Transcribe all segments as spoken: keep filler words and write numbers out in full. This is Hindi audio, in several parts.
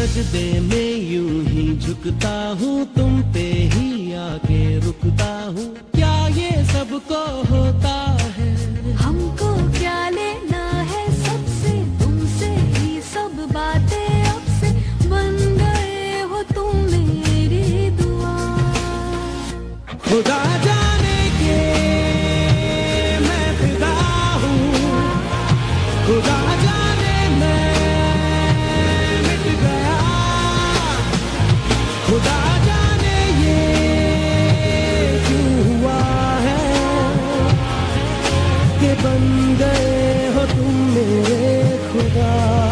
सजदे में यूं ही झुकता हूँ, तुम पे ही आके रुकता हूँ। क्या ये सबको होता है? हमको क्या लेना है सबसे, तुमसे ही सब बातें अब से। बन गए हो तुम मेरी दुआ। खुदा जाने के मैं फिदा हूँ, खुदा जाने मैं मिट गया। खुदा जाने ये क्यों हुआ है कि बन गए हो तुम मेरे खुदा।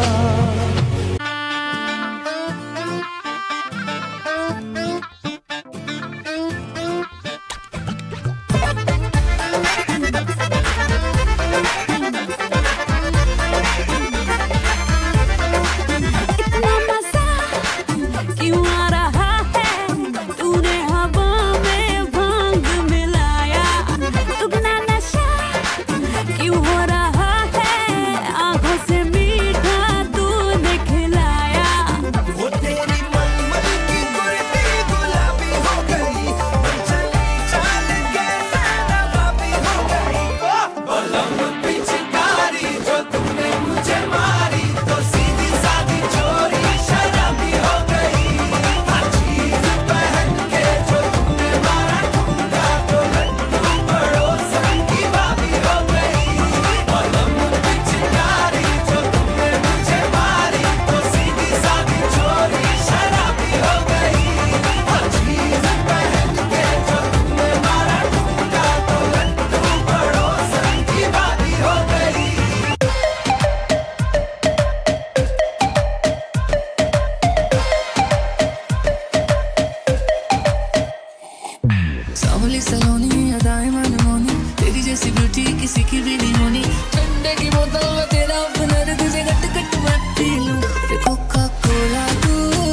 सावली सलोनी अदाएं मनमोनी, तेरी जैसी ब्यूटी किसी की भी नहीं होनी। ठंडे की बोतल में तेरा हुनर, तुझे गट गट मैं पी लूं। कोका कोला तू,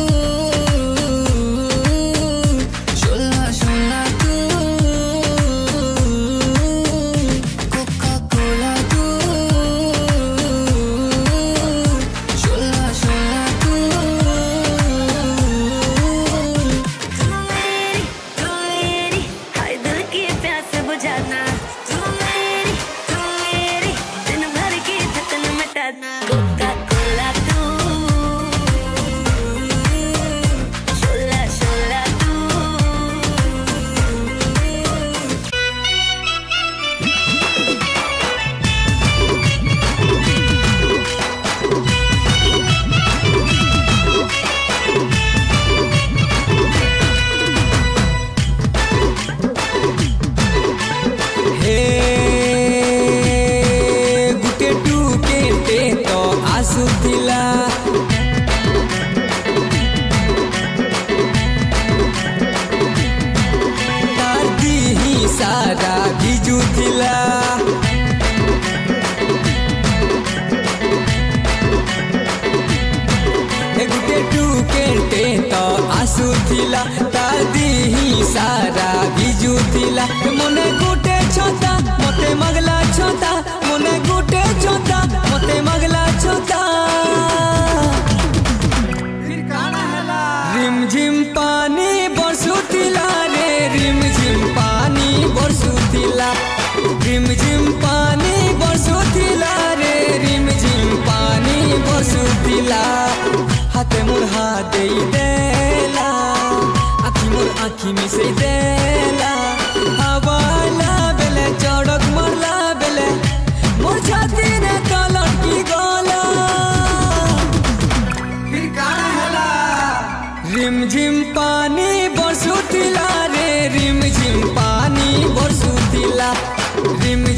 शोला शोला तू, कोका कोला तू, शोला शोला तू। बुझाना तू मेरी, तू मेरी, दिन भर की थकन मिटाना। कोका कोला तू, शोला शोला तू। आसुथिला तारती ही सारा भिजुथिला। गुटे टुकेटे तो आसुथिला, तारती ही सारा भिजुथिला। मने गुटे छोता मते मगला छोता, मने गुटे छोता मते मगला छोता। रिम झिम पानी बरसुथिला रे, रिम झिम पानी बरसुथिला। रिम झिम पानी बरसुथिला रे, रिम झिम पानी बरसुथिला। हाथे मोर हाथ दे देला, आखी मोर आखी मिसे देला। हवाला बेले चड़क मारला बेले मोर छाती ने तलट की गोला। फिर काना हला रिम झिम पानी बरसुथिला रे, रिम झिम पानी बरसुथिला। रिम